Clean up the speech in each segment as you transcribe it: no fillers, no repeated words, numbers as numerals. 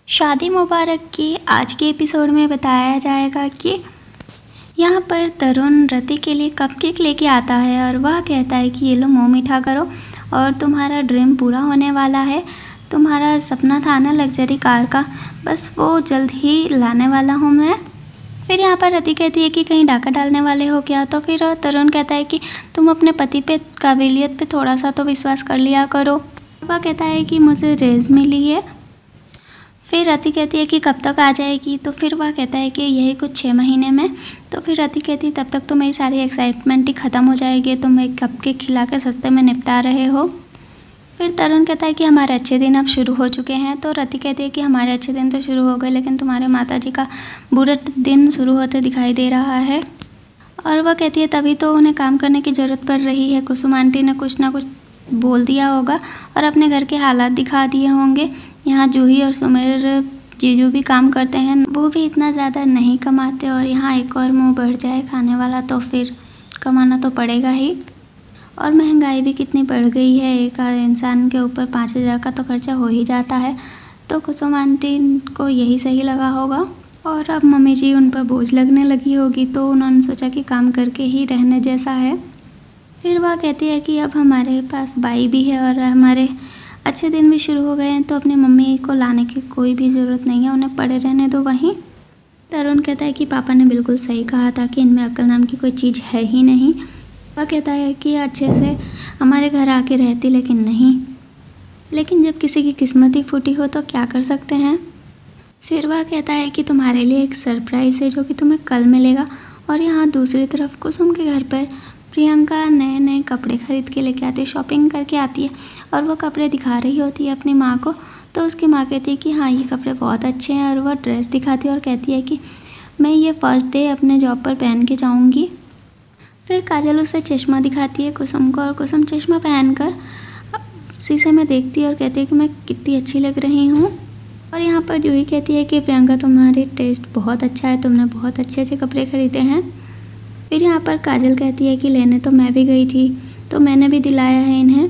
शादी मुबारक की आज के एपिसोड में बताया जाएगा कि यहाँ पर तरुण रति के लिए कपकेक लेके आता है और वह कहता है कि ये लो मुँह मीठा करो और तुम्हारा ड्रीम पूरा होने वाला है। तुम्हारा सपना था ना लग्जरी कार का, बस वो जल्द ही लाने वाला हूँ मैं। फिर यहाँ पर रति कहती है कि कहीं डाका डालने वाले हो क्या। तो फिर तरुण कहता है कि तुम अपने पति पे काबिलियत पे थोड़ा सा तो विश्वास कर लिया करो। वह कहता है कि मुझे रेज मिली है। फिर रति कहती है कि कब तक आ जाएगी। तो फिर वह कहता है कि यही कुछ 6 महीने में। तो फिर रति कहती है तब तक तो मेरी सारी एक्साइटमेंट ही ख़त्म हो जाएगी, तुम एक कपकेक खिला के सस्ते में निपटा रहे हो। फिर तरुण कहता है कि हमारे अच्छे दिन अब शुरू हो चुके हैं। तो रति कहती है कि हमारे अच्छे दिन तो शुरू हो गए, लेकिन तुम्हारे माताजी का बुरा दिन शुरू होते दिखाई दे रहा है। और वह कहती है तभी तो उन्हें काम करने की ज़रूरत पड़ रही है। कुसुम आंटी ने कुछ ना कुछ बोल दिया होगा और अपने घर के हालात दिखा दिए होंगे। यहाँ जूही और सुमेर जीजू भी काम करते हैं, वो भी इतना ज़्यादा नहीं कमाते, और यहाँ एक और मुँह बढ़ जाए खाने वाला तो फिर कमाना तो पड़ेगा ही। और महंगाई भी कितनी बढ़ गई है, एक इंसान के ऊपर 5,000 का तो खर्चा हो ही जाता है। तो कुसुम आंटी को यही सही लगा होगा और अब मम्मी जी उन पर बोझ लगने लगी होगी, तो उन्होंने सोचा कि काम करके ही रहने जैसा है। फिर वह कहती है कि अब हमारे पास बाई भी है और हमारे अच्छे दिन भी शुरू हो गए हैं, तो अपनी मम्मी को लाने की कोई भी ज़रूरत नहीं है, उन्हें पड़े रहने दो वहीं। तरुण कहता है कि पापा ने बिल्कुल सही कहा था कि इनमें अक्ल नाम की कोई चीज़ है ही नहीं। वह कहता है कि अच्छे से हमारे घर आके रहती, लेकिन नहीं, लेकिन जब किसी की किस्मत ही फूटी हो तो क्या कर सकते हैं। फिर वह कहता है कि तुम्हारे लिए एक सरप्राइज़ है जो कि तुम्हें कल मिलेगा। और यहाँ दूसरी तरफ कुसुम के घर पर प्रियंका नए नए कपड़े खरीद के लेके आती है, शॉपिंग करके आती है और वो कपड़े दिखा रही होती है अपनी माँ को। तो उसकी माँ कहती है कि हाँ ये कपड़े बहुत अच्छे हैं, और वह ड्रेस दिखाती है और कहती है कि मैं ये फर्स्ट डे अपने जॉब पर पहन के जाऊँगी। फिर काजल उसे चश्मा दिखाती है कुसुम को, और कुसुम चश्मा पहनकर शीशे में देखती है और कहती है कि मैं कितनी अच्छी लग रही हूँ। और यहाँ पर जूही कहती है कि प्रियंका तुम्हारी टेस्ट बहुत अच्छा है, तुमने बहुत अच्छे अच्छे कपड़े खरीदे हैं। फिर यहाँ पर काजल कहती है कि लेने तो मैं भी गई थी, तो मैंने भी दिलाया है इन्हें।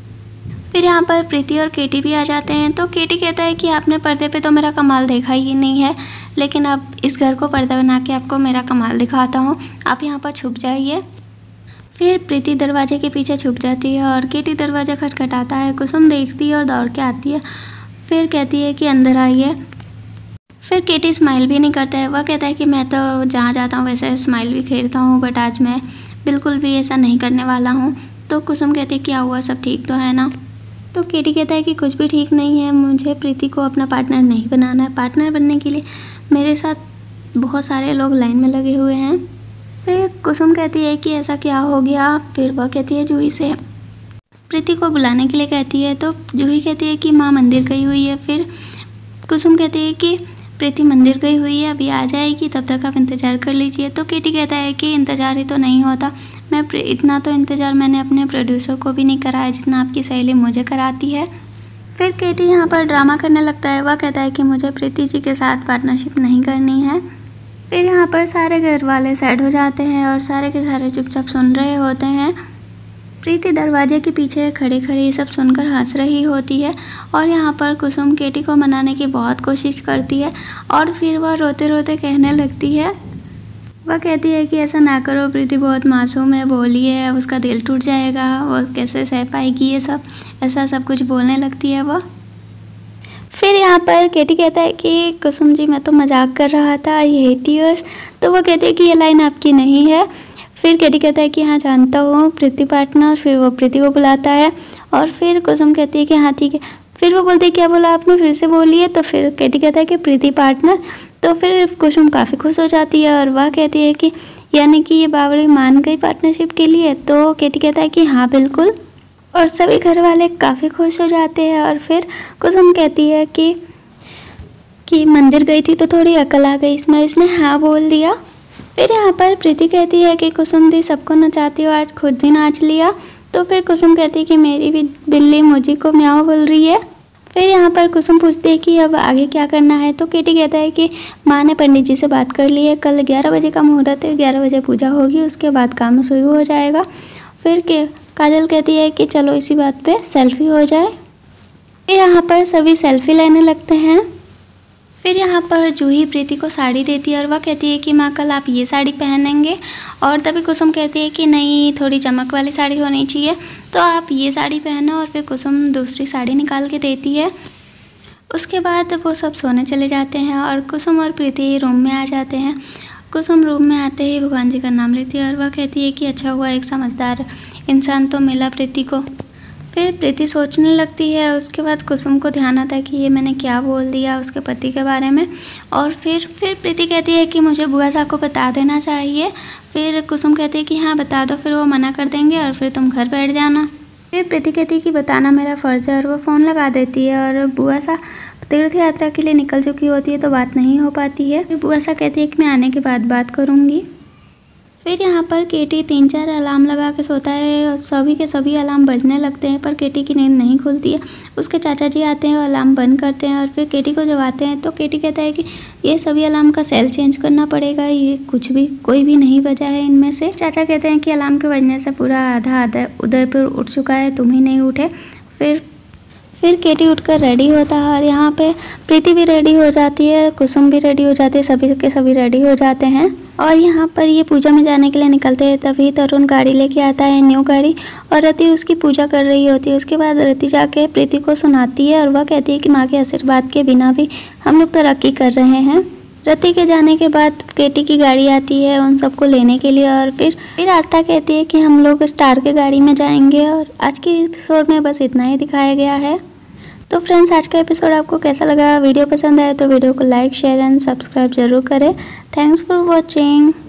फिर यहाँ पर प्रीति और केटी भी आ जाते हैं। तो केटी कहता है कि आपने पर्दे पे तो मेरा कमाल देखा ही नहीं है, लेकिन अब इस घर को पर्दा बना के आपको मेरा कमाल दिखाता हूँ, आप यहाँ पर छुप जाइए। फिर प्रीति दरवाजे के पीछे छुप जाती है और केटी दरवाज़ा खटखटाता है। कुसुम देखती है और दौड़ के आती है, फिर कहती है कि अंदर आइए। फिर केटी स्माइल भी नहीं करता है। वह कहता है कि मैं तो जहाँ जाता हूँ वैसे स्माइल भी खेलता हूँ, बट आज मैं बिल्कुल भी ऐसा नहीं करने वाला हूँ। तो कुसुम कहती है क्या हुआ, सब ठीक तो है ना। तो केटी कहता है कि कुछ भी ठीक नहीं है, मुझे प्रीति को अपना पार्टनर नहीं बनाना है। पार्टनर बनने के लिए मेरे साथ बहुत सारे लोग लाइन में लगे हुए हैं। फिर कुसुम कहती है कि ऐसा क्या हो गया। फिर वह कहती है जूही से प्रीति को बुलाने के लिए कहती है। तो जूही कहती है कि माँ मंदिर गई हुई है। फिर कुसुम कहती है कि प्रीति मंदिर गई हुई है, अभी आ जाएगी, तब तक आप इंतज़ार कर लीजिए। तो केटी कहता है कि इंतज़ार ही तो नहीं होता, मैं इतना तो इंतज़ार मैंने अपने प्रोड्यूसर को भी नहीं कराया जितना आपकी सहेली मुझे कराती है। फिर केटी यहाँ पर ड्रामा करने लगता है। वह कहता है कि मुझे प्रीति जी के साथ पार्टनरशिप नहीं करनी है। फिर यहाँ पर सारे घर वाले सैड हो जाते हैं और सारे के सारे चुपचाप सुन रहे होते हैं। प्रीति दरवाजे के पीछे खड़ी खड़ी सब सुनकर हंस रही होती है। और यहाँ पर कुसुम केटी को मनाने की बहुत कोशिश करती है और फिर वह रोते रोते कहने लगती है। वह कहती है कि ऐसा ना करो, प्रीति बहुत मासूम है, भोली है, उसका दिल टूट जाएगा, वो कैसे सह पाएगी ये सब, ऐसा सब कुछ बोलने लगती है वह। फिर यहाँ पर केटी कहता है कि कुसुम जी मैं तो मजाक कर रहा था, आई हेट यूर्स। तो वह कहती है कि ये लाइन आपकी नहीं है। फिर केटी कहता है कि हाँ जानता हूँ प्रीति पार्टनर। फिर वो प्रीति को बुलाता है और फिर कुसुम कहती है कि हाँ ठीक है। फिर वो बोलती है क्या बोला आपने, फिर से बोलिए। तो फिर केटी कहता है कि प्रीति पार्टनर। तो फिर कुसुम काफ़ी खुश हो जाती है और वह कहती है कि यानी कि ये बावड़ी मान गई पार्टनरशिप के लिए। तो केटी कहता है कि हाँ बिल्कुल, और सभी घर वाले काफ़ी खुश हो जाते हैं। और फिर कुसुम कहती है कि मंदिर गई थी तो थोड़ी अकल आ गई इसमें, इसने हाँ बोल दिया। फिर यहाँ पर प्रीति कहती है कि कुसुम दी सबको नचाती हो, आज खुद ही नाच लिया। तो फिर कुसुम कहती है कि मेरी भी बिल्ली मुझी को म्याऊं बोल रही है। फिर यहाँ पर कुसुम पूछती है कि अब आगे क्या करना है। तो केटी कहता है कि माँ ने पंडित जी से बात कर ली है, कल 11 बजे का मुहूर्त है, 11 बजे पूजा होगी, उसके बाद काम शुरू हो जाएगा। फिर काजल कहती है कि चलो इसी बात पे सेल्फी हो जाए। फिर यहाँ पर सभी सेल्फी लेने लगते हैं। फिर यहाँ पर जूही प्रीति को साड़ी देती है और वह कहती है कि माँ कल आप ये साड़ी पहनेंगे, और तभी कुसुम कहती है कि नहीं, थोड़ी चमक वाली साड़ी होनी चाहिए, तो आप ये साड़ी पहनो। और फिर कुसुम दूसरी साड़ी निकाल के देती है। उसके बाद वो सब सोने चले जाते हैं और कुसुम और प्रीति रूम में आ जाते हैं। कुसुम रूम में आते ही भगवान जी का नाम लेती है और वह कहती है कि अच्छा हुआ एक समझदार इंसान तो मिला प्रीति को। फिर प्रीति सोचने लगती है। उसके बाद कुसुम को ध्यान आता है कि ये मैंने क्या बोल दिया उसके पति के बारे में। और फिर प्रीति कहती है कि मुझे बुआ साहब को बता देना चाहिए। फिर कुसुम कहती है कि हाँ बता दो। फिर वो मना कर देंगे और फिर तुम घर बैठ जाना। फिर प्रीति कहती है कि बताना मेरा फ़र्ज़ है, और वो फ़ोन लगा देती है। और बुआ सा तीर्थ यात्रा के लिए निकल चुकी होती है तो बात नहीं हो पाती है। फिर बुआ सा कहती है कि मैं आने के बाद बात करूँगी। फिर यहाँ पर केटी 3-4 अलार्म लगा के सोता है और सभी के सभी अलार्म बजने लगते हैं, पर केटी की नींद नहीं खुलती है। उसके चाचा जी आते हैं और अलार्म बंद करते हैं और फिर केटी को जगाते हैं। तो केटी कहता है कि ये सभी अलार्म का सेल चेंज करना पड़ेगा, ये कोई भी नहीं बजा है इनमें से। चाचा कहते हैं कि अलार्म के बजने से पूरा आधा उदयपुर उठ चुका है, तुम ही नहीं उठे। फिर केटी उठकर रेडी होता है और यहाँ पे प्रीति भी रेडी हो जाती है, कुसुम भी रेडी हो जाती है, सभी के सभी रेडी हो जाते हैं। और यहाँ पर ये पूजा में जाने के लिए निकलते हैं। तभी तरुण गाड़ी लेके आता है, न्यू गाड़ी, और रति उसकी पूजा कर रही होती है। उसके बाद रति जाके प्रीति को सुनाती है और वह कहती है कि माँ के आशीर्वाद के बिना भी हम लोग तरक्की कर रहे हैं। रति के जाने के बाद केटी की गाड़ी आती है उन सबको लेने के लिए। और फिर आस्था कहती है कि हम लोग स्टार के गाड़ी में जाएंगे। और आज के एपिसोड में बस इतना ही दिखाया गया है। तो फ्रेंड्स, आज का एपिसोड आपको कैसा लगा? वीडियो पसंद आए तो वीडियो को लाइक, शेयर एंड सब्सक्राइब जरूर करें। Thanks for watching.